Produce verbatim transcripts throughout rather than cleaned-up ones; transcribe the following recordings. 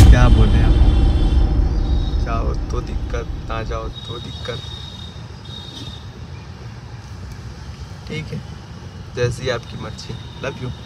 क्या बोले आप, जाओ तो दिक्कत, ना जाओ तो दिक्कत। ठीक है, जैसी आपकी मर्जी। Love you.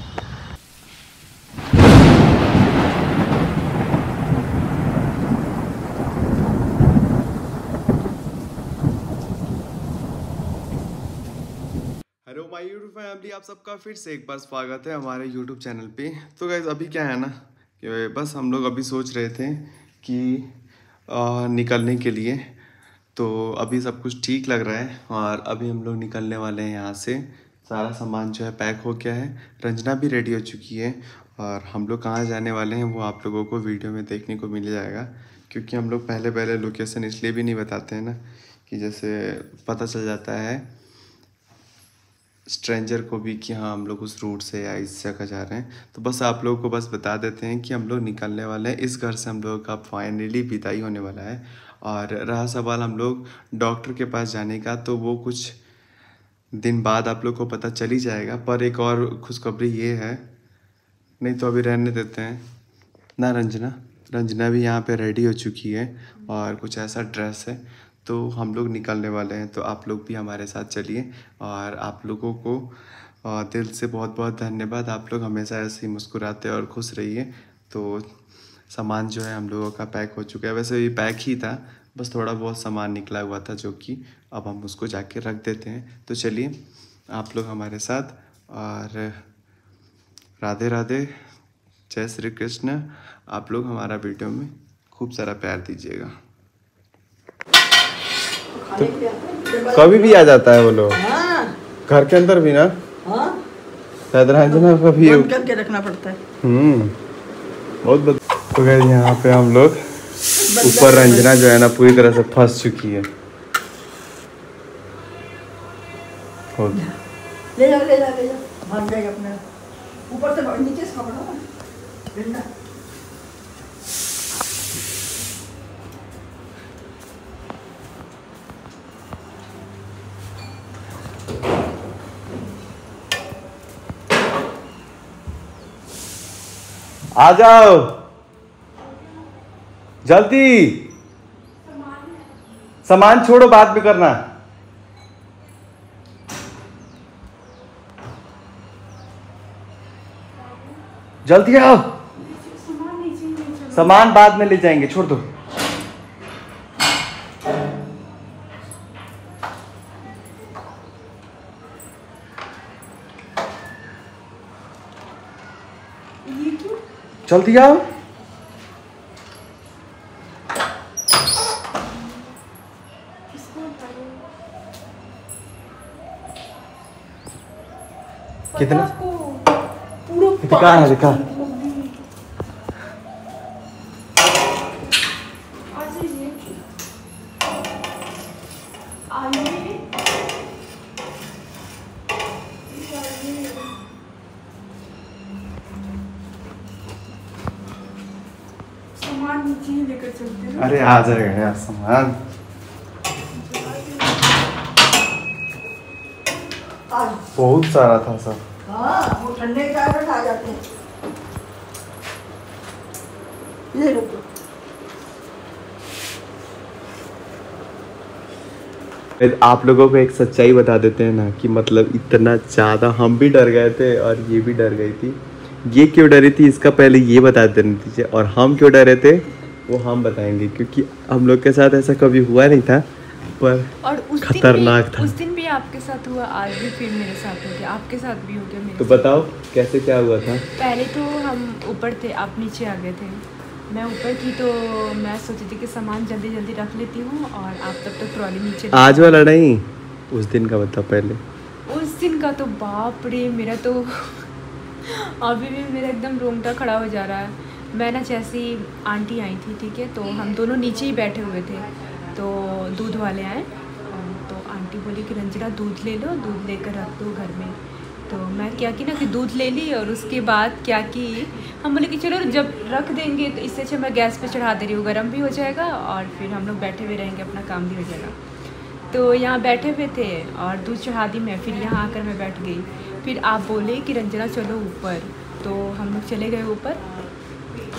Hello my YouTube family, आप सबका फिर से एक बार स्वागत है हमारे यूट्यूब चैनल पे। तो गाइस अभी क्या है ना कि बस हम लोग अभी सोच रहे थे कि आ, निकलने के लिए। तो अभी सब कुछ ठीक लग रहा है और अभी हम लोग निकलने वाले हैं यहाँ से। सारा सामान जो है पैक हो गया है, रंजना भी रेडी हो चुकी है और हम लोग कहाँ जाने वाले हैं वो आप लोगों को वीडियो में देखने को मिल जाएगा। क्योंकि हम लोग पहले पहले लोकेशन इसलिए भी नहीं बताते हैं ना कि जैसे पता चल जाता है स्ट्रेंजर को भी कि हाँ हम लोग उस रूट से या इस जगह जा रहे हैं। तो बस आप लोगों को बस बता देते हैं कि हम लोग निकलने वाले हैं। इस घर से हम लोगों का फाइनली विदाई होने वाला है। और रहा सवाल हम लोग डॉक्टर के पास जाने का, तो वो कुछ दिन बाद आप लोग को पता चल ही जाएगा। पर एक और खुशखबरी ये है, नहीं तो अभी रहने देते हैं ना। रंजना रंजना भी यहाँ पे रेडी हो चुकी है और कुछ ऐसा ड्रेस है। तो हम लोग निकलने वाले हैं, तो आप लोग भी हमारे साथ चलिए। और आप लोगों को अ, दिल से बहुत बहुत धन्यवाद। आप लोग हमेशा ऐसे ही मुस्कुराते और खुश रहिए। तो सामान जो है हम लोगों का पैक हो चुका है, वैसे ये पैक ही था, बस थोड़ा बहुत सामान निकला हुआ था जो कि अब हम उसको जाके रख देते हैं। तो चलिए आप लोग हमारे साथ, और राधे राधे, जय श्री कृष्ण। आप लोग हमारा वीडियो में खूब सारा प्यार दीजिएगा। तो कभी भी आ जाता है वो लोग। हाँ। घर के अंदर भी ना। हाँ। रंजना का भी बंद करके रखना पड़ता है। हम्म बहुत बद... तो गए यहाँ पे हम लोग ऊपर, रंजना जो है ना पूरी तरह से फंस चुकी है। ले जा ले जा ले जा, भाग जाएगा अपने ऊपर से नीचे से पकड़ो। आ जाओ जल्दी, सामान छोड़ो बाद में करना। जल्दी आओ, सामान बाद में ले जाएंगे, छोड़ दो। जल्दी आओ। कितना दिखा है, दिखा। नीचे ही लेकर चलते हैं। अरे आ जाएगा यार सामान। बहुत सारा था सब। हाँ, वो ठंडे के कारण आ जाते हैं। ये रखो। आप लोगों को एक सच्चाई बता देते हैं ना कि मतलब इतना ज़्यादा हम भी डर गए थे और ये भी डर गई थी। ये क्यों डरी थी इसका पहले ये बता देना दीजिए, और हम क्यों डरे थे वो हम बताएंगे, क्योंकि हम लोग के साथ ऐसा कभी हुआ नहीं था। पर और उस खतरनाक दिन भी, था। उस दिन भी आपके साथ हुआ, आज भी फिर मेरे साथ हो गया, आपके साथ भी हो गया मेरे तो साथ। बताओ कैसे क्या हुआ था। पहले तो हम ऊपर थे, आप नीचे आ गए थे। मैं ऊपर थी तो मैं सोची थी कि सामान जल्दी जल्दी रख लेती हूँ और आप तब तक ट्रॉली नीचे। आज वाला नहीं, उस दिन का बताओ पहले। उस दिन का तो बाप रे, मेरा तो अभी भी मेरा एकदम रोंगटा खड़ा हो जा रहा है। मैं ना जैसी आंटी आई थी, ठीक है, तो हम दोनों नीचे ही बैठे हुए थे, तो दूध वाले आए तो आंटी बोली कि रंजना दूध ले लो, दूध लेकर रख दो घर में। तो मैं क्या की ना कि दूध ले ली और उसके बाद क्या की, हम बोले कि चलो जब रख देंगे तो इससे अच्छा मैं गैस पे चढ़ा दे रही हूँ, गर्म भी हो जाएगा और फिर हम लोग बैठे हुए रहेंगे, अपना काम भी हो जाएगा। तो यहाँ बैठे हुए थे और दूध चढ़ा दी मैं, फिर यहाँ आकर मैं बैठ गई। फिर आप बोले कि रंजना चलो ऊपर, तो हम लोग चले गए ऊपर।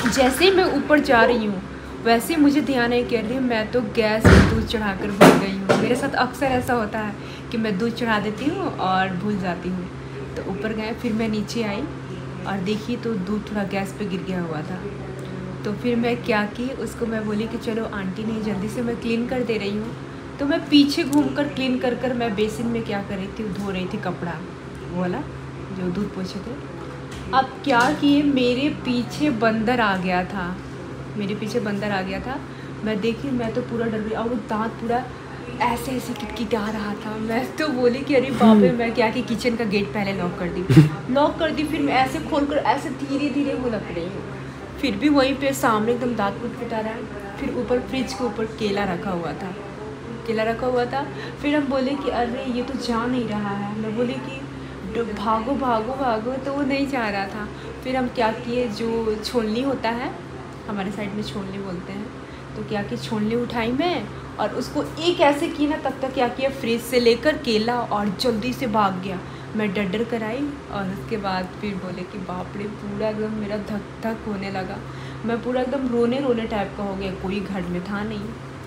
जैसे ही मैं ऊपर जा रही हूँ वैसे ही मुझे ध्यान है कि अरे मैं तो गैस में दूध चढ़ा कर भूल गई हूँ। मेरे साथ अक्सर ऐसा होता है कि मैं दूध चढ़ा देती हूँ और भूल जाती हूँ। तो ऊपर गए, फिर मैं नीचे आई और देखी तो दूध थोड़ा गैस पे गिर गया हुआ था। तो फिर मैं क्या की, उसको मैं बोली कि चलो आंटी नहीं, जल्दी से मैं क्लीन कर दे रही हूँ। तो मैं पीछे घूमकर क्लीन कर कर मैं बेसिन में क्या कर रही थी, धो रही थी कपड़ा, वो वाला जो दूध पोछे थे। अब क्या किए, मेरे पीछे बंदर आ गया था, मेरे पीछे बंदर आ गया था। मैं देखी, मैं तो पूरा डर गई और वो दांत पूरा ऐसे ऐसे किटकिटा रहा था। मैं तो बोली कि अरे बाप रे, मैं क्या कि किचन का गेट पहले लॉक कर दी लॉक कर दी फिर मैं ऐसे खोल कर ऐसे धीरे धीरे वो लग रही हूँ, फिर भी वहीं पे सामने एकदम दांत कुटकुटा रहा है। फिर ऊपर फ्रिज के ऊपर केला रखा हुआ था, केला रखा हुआ था। फिर हम बोले कि अरे ये तो जा नहीं रहा है। मैं बोली कि भागो भागो भागो, तो वो नहीं जा रहा था। फिर हम क्या किए, जो छोलनी होता है, हमारे साइड में छोलनी बोलते हैं, तो क्या कि छोलनी उठाई मैं और उसको एक ऐसे की ना, तब तक क्या किया, फ्रिज से लेकर केला और जल्दी से भाग गया। मैं डर डर कर आई और उसके बाद फिर बोले कि बाप रे, पूरा एकदम मेरा धक धक होने लगा। मैं पूरा एकदम रोने रोने टाइप का हो गया, कोई घर में था नहीं।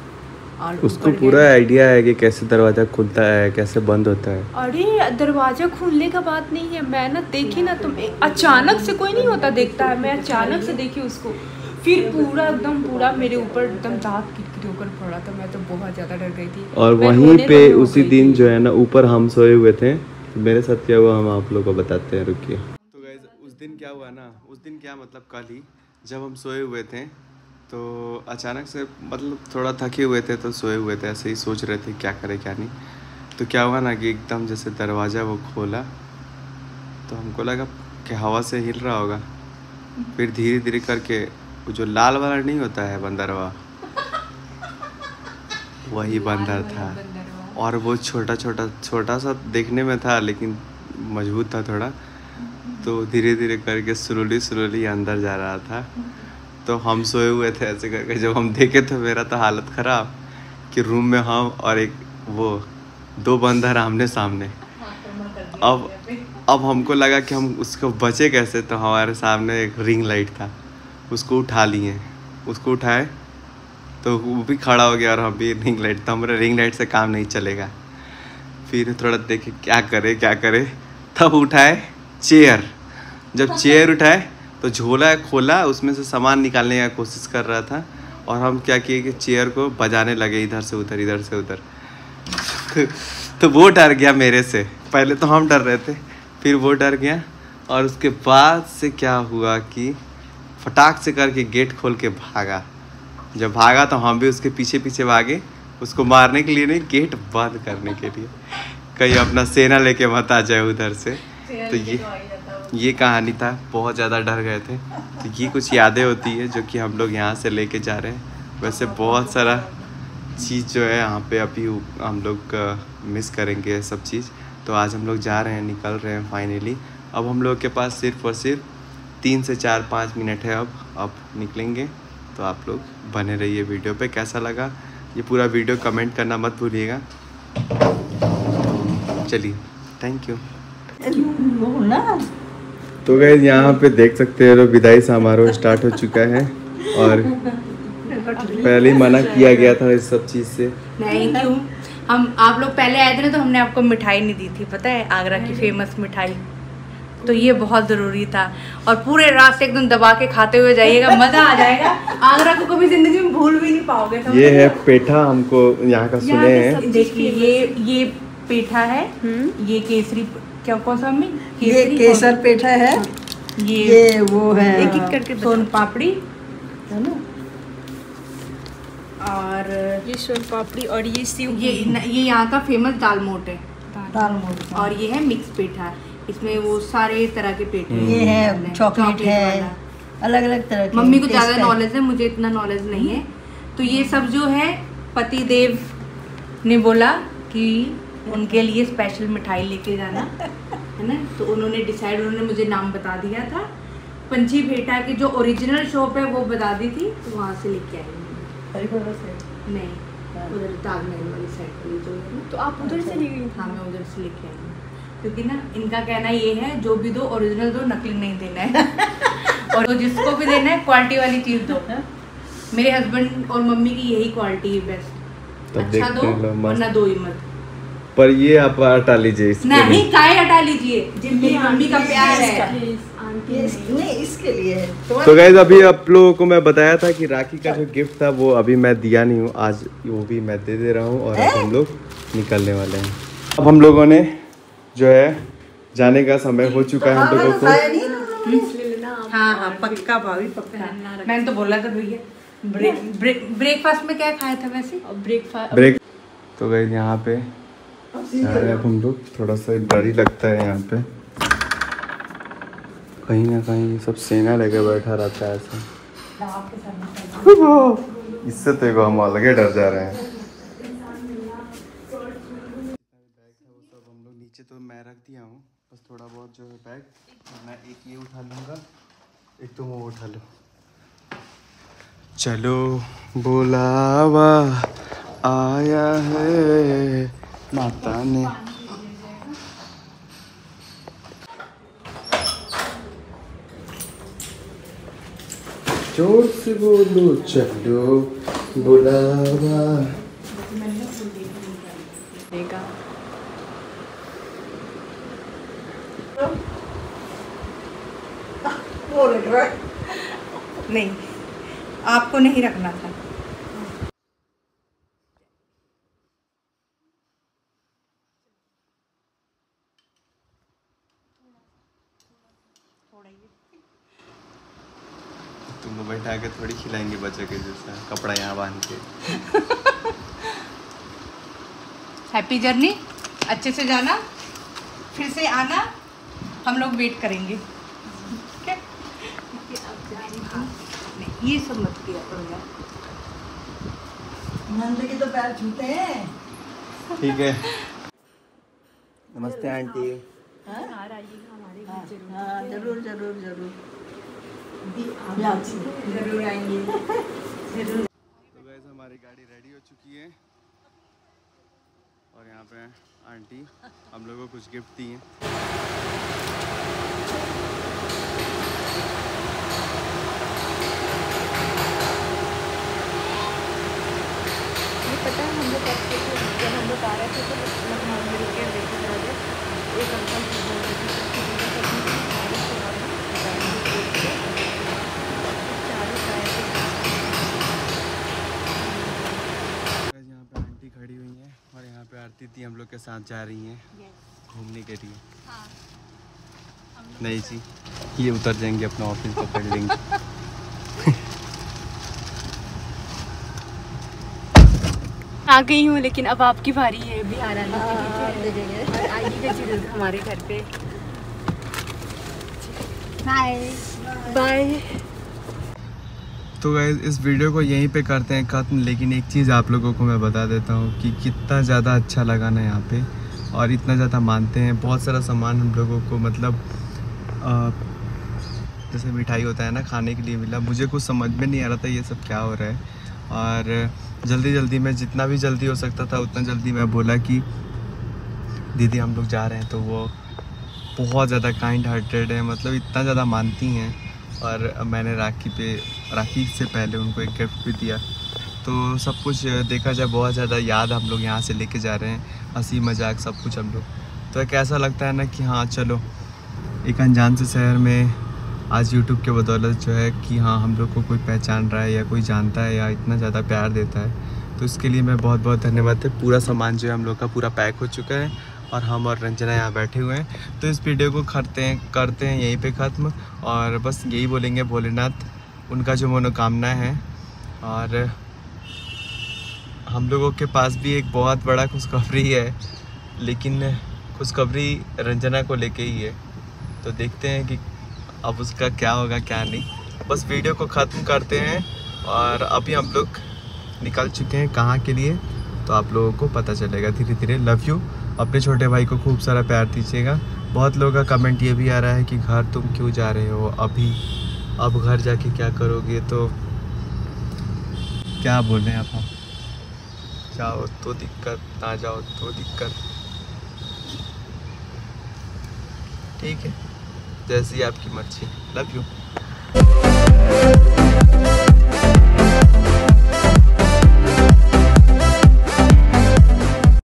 और उसको पूरा आइडिया है कि कैसे दरवाज़ा खुलता है, कैसे बंद होता है। अरे दरवाज़ा खुलने का बात नहीं है, मैं ना देखी ना, तुम अचानक से कोई नहीं होता देखता है, मैं अचानक से देखी उसको, फिर पूरा एकदम पूरा मेरे ऊपर एकदम दांत किटकिट होकर पड़ा था। मैं तो बहुत ज़्यादा डर गई थी। और वहीं पे उसी दिन जो है ना, ऊपर हम सोए हुए थे। मेरे साथ क्या हुआ हम आप लोगों को बताते हैं, रुकिए। तो गाइस उस दिन क्या हुआ ना, उस दिन क्या मतलब कल ही जब हम सोए हुए थे तो अचानक से, मतलब थोड़ा थके हुए थे तो सोए हुए थे, ऐसे ही सोच रहे थे क्या करें क्या नहीं। तो क्या हुआ ना कि एकदम जैसे दरवाज़ा वो खोला तो हमको लगा कि हवा से हिल रहा होगा। फिर धीरे धीरे करके वो जो लाल वाला नहीं होता है बंदरवा, वही बंदर था। और वो छोटा छोटा छोटा सा देखने में था लेकिन मजबूत था थोड़ा। तो धीरे धीरे करके स्लोली स्लोली अंदर जा रहा था। तो हम सोए हुए थे ऐसे करके, जब हम देखे तो मेरा तो हालत ख़राब कि रूम में हम और एक वो दो बंदर आमने सामने। अब अब हमको लगा कि हम उसको बचे कैसे, तो हमारे सामने एक रिंग लाइट था, उसको उठा लिए। उसको उठाए तो वो भी खड़ा हो गया और हम भी, रिंग लाइट तो हमारे रिंग लाइट से काम नहीं चलेगा। फिर थोड़ा देखे क्या करे क्या करे, तब उठाए चेयर। जब चेयर उठाए तो झोला खोला, उसमें से सामान निकालने की कोशिश कर रहा था और हम क्या किए कि चेयर को बजाने लगे इधर से उधर इधर से उधर। तो वो डर गया मेरे से, पहले तो हम डर रहे थे, फिर वो डर गया। और उसके बाद से क्या हुआ कि फटाक से करके गेट खोल के भागा। जब भागा तो हम भी उसके पीछे पीछे भागे, उसको मारने के लिए नहीं, गेट बंद करने के लिए, कहीं अपना सेना लेके मत आ जाए उधर से। तो ये ये कहानी था, बहुत ज़्यादा डर गए थे। तो ये कुछ यादें होती है जो कि हम लोग यहाँ से लेके जा रहे हैं। वैसे बहुत सारा चीज़ जो है यहाँ पे अभी हम लोग मिस करेंगे सब चीज़। तो आज हम लोग जा रहे हैं, निकल रहे हैं फाइनली। अब हम लोग के पास सिर्फ और सिर्फ तीन से चार पाँच मिनट है, अब अब निकलेंगे। तो आप लोग बने रहिए वीडियो पे। कैसा लगा ये पूरा वीडियो कमेंट करना मत भूलिएगा। चलिए, थैंक यू। तो गाइस यहाँ पे देख सकते हैं विदाई समारोह स्टार्ट हो चुका है और पहले ही मना किया गया था इस सब चीज़ से। नहीं, क्यों? हम आप लोग पहले आए थे ना, तो हमने आपको मिठाई नहीं दी थी, पता है, आगरा की फेमस मिठाई। तो ये बहुत ज़रूरी था और पूरे रास्ते एकदम दबा के खाते हुए जाइएगा, मज़ा आ जाएगा। आगरा को कभी ज़िंदगी में भूल भी नहीं पाओगे। ये है पेठा, हमको यहाँ का सुने हैं। देखिए ये ये पेठा है, ये केसरी, क्या कौन सा मम्मी? ये केसर पेठा है, ये ये वो है एक एक करके सोन पापड़ी है ना, और ये सोन पापड़ी और ये सीव, ये ये यहाँ का फेमस दाल मोट है, दाल मोट। और ये है मिक्स पेठा। इसमें वो सारे तरह के पेठे, ये है चॉकलेट है, अलग अलग तरह के। मम्मी को ज़्यादा नॉलेज है, मुझे इतना नॉलेज नहीं है। तो ये सब जो है पति देव ने बोला कि उनके लिए स्पेशल मिठाई लेके जाना है ना, तो उन्होंने डिसाइड, उन्होंने मुझे नाम बता दिया था। पंची पेठा की जो ओरिजिनल शॉप है वो बता दी थी, तो वहाँ से लेके आई। नहीं, उधर ताजमहल वाली साइड वाली जो है ना, तो आप उधर से ले गई? हाँ, मैं उधर से लेके आई। क्योंकि ना इनका कहना ये है जो भी दो ओरिजिनल दो, नकली नहीं देना है। और तो जिसको भी देना है क्वालिटी वाली चीज दो। मेरे हस्बैंड और मम्मी की यही क्वालिटी है बेस्ट। अच्छा दो वरना दो ही मत। पर ये आप हटा लीजिए इसके नहीं, काहे हटा लीजिए, जिन मेरी मम्मी का प्यार है नहीं इसके लिए है। तो गाइस अभी आप लोगों को मैं बताया था कि राखी का जो गिफ्ट था वो अभी मैं दिया नहीं हूँ, आज वो भी मैं दे दे रहा हूँ और अब हम लोग निकलने वाले हैं। अब हम लोगों ने जो है जाने का समय हो चुका है हम लोगों को। हाँ हाँ पक्का भाभी पक्का। मैंने तो बोला था भैया। ब्रेक ब्रेक ब्रेकफास्ट में क्या खाया था वैसे? ब्रेकफास्ट ब्रेक तो गाइस यहाँ पे जा रहे हैं हम लोग। थोड़ा सा डर ही लगता है यहाँ पे, कहीं ना कहीं सब सेना लेके बैठा रहता है ऐसा। इससे तो एक हम अलग डर जा रहे हैं। सब हम लोग नीचे तो मैं रख दिया हूँ, बस थोड़ा बहुत जो है बैग मैं एक ये उठा लूँगा, एक तुम वो उठा लो। चलो बुलावा आया है माता ने। जोर से बोलो चलो बुलावा। नहीं, आपको नहीं रखना था। तुमको बैठा के थोड़ी खिलाएंगे बच्चे के जैसा, कपड़ा यहाँ बांध के। हैप्पी जर्नी, अच्छे से जाना, फिर से आना, हम लोग वेट करेंगे। नहीं, ये सब मत किया करो। नंद के तो पैर छूते हैं। ठीक है। नमस्ते आंटी। हाँ जरूर जरूर जरूर जरूर आएंगे जरूर। तो गाइस हमारी गाड़ी रेडी हो चुकी है और यहाँ पे आंटी हम लोगों को कुछ गिफ्ट दिए। ये पता है हम लोग जब हम लोग आ रहे थे तो लखनऊ में रुके देखे जा रहे एक अंकल बोल रहे थे खड़ी हुई हैं और यहाँ पे आरती थी हम लोग के साथ जा रही हैं घूमने के लिए। हाँ। नहीं जी, ये उतर जाएंगे अपना ऑफिस पकड़ लेंगे। आ गई हूँ लेकिन अब आपकी बारी है बिहार आने की। और आइएगा जरूर हमारे घर पे। Bye bye. तो गाइस इस वीडियो को यहीं पे करते हैं ख़त्म, लेकिन एक चीज़ आप लोगों को मैं बता देता हूँ कि कितना ज़्यादा अच्छा लगा ना यहाँ पे, और इतना ज़्यादा मानते हैं। बहुत सारा सामान हम लोगों को मतलब आ, जैसे मिठाई होता है ना खाने के लिए मिला। मुझे कुछ समझ में नहीं आ रहा था ये सब क्या हो रहा है, और जल्दी जल्दी में जितना भी जल्दी हो सकता था उतना जल्दी मैं बोला कि दीदी हम लोग जा रहे हैं। तो वो बहुत ज़्यादा काइंड हार्टेड है, मतलब इतना ज़्यादा मानती हैं। और मैंने राखी पे राखी से पहले उनको एक गिफ्ट भी दिया। तो सब कुछ देखा जाए बहुत ज़्यादा याद हम लोग यहाँ से लेके जा रहे हैं, हंसी मजाक सब कुछ हम लोग। तो एक ऐसा लगता है ना कि हाँ चलो एक अनजान से शहर में आज यूट्यूब के बदौलत जो है कि हाँ हम लोग को कोई पहचान रहा है या कोई जानता है या इतना ज़्यादा प्यार देता है। तो इसके लिए मैं बहुत बहुत धन्यवाद है। पूरा सामान जो है हम लोग का पूरा पैक हो चुका है और हम और रंजना यहाँ बैठे हुए हैं। तो इस वीडियो को करते हैं करते हैं यहीं पे ख़त्म, और बस यही बोलेंगे भोलेनाथ उनका जो मनोकामना है। और हम लोगों के पास भी एक बहुत बड़ा खुशखबरी है, लेकिन खुशखबरी रंजना को लेके ही है। तो देखते हैं कि अब उसका क्या होगा क्या नहीं। बस वीडियो को ख़त्म करते हैं और अभी हम लोग निकल चुके हैं कहाँ के लिए तो आप लोगों को पता चलेगा धीरे धीरे। Love you. अपने छोटे भाई को खूब सारा प्यार दीजिएगा। बहुत लोगों का कमेंट ये भी आ रहा है कि घर तुम क्यों जा रहे हो अभी, अब घर जाके क्या करोगे। तो क्या बोलें अब हम, जाओ तो दिक्कत, ना जाओ तो दिक्कत। ठीक है, जैसी आपकी मर्जी। Love you.